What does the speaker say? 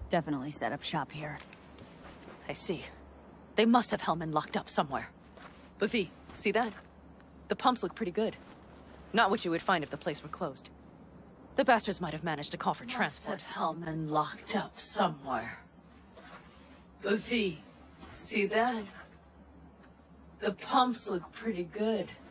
Definitely set up shop here. I see. They must have Hellman locked up somewhere. But V, see that? The pumps look pretty good. Not what you would find if the place were closed. The bastards might have managed to call for transport. Must have Hellman locked up somewhere. But V, see that? The pumps look pretty good.